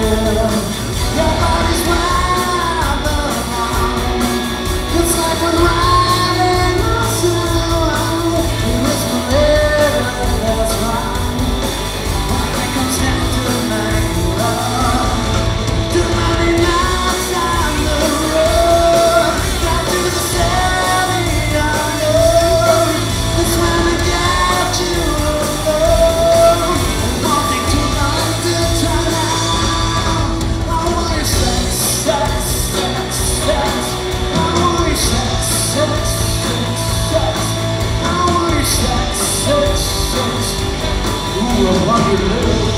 Your body's wild along. It's like we're riding a song. You whisper everything that's wrong. When it comes down to making love, too many nights on the road, down to the city unknown. It's when I get you alone. It won't take too long to turn out. I want your sex, sex, sex, sex. I want your sex, sex, sex, sex. I want your sex, sex, sex. Ooh, I want your love.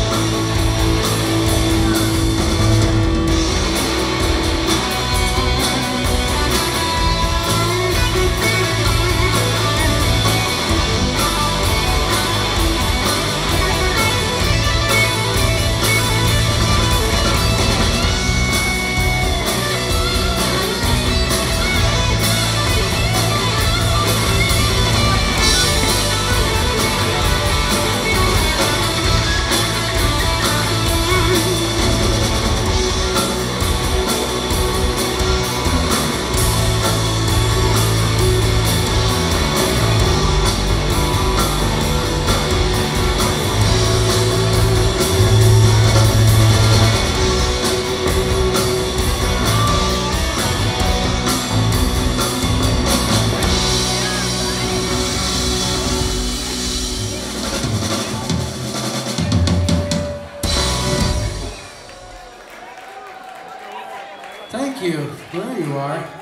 Thank you. There you are.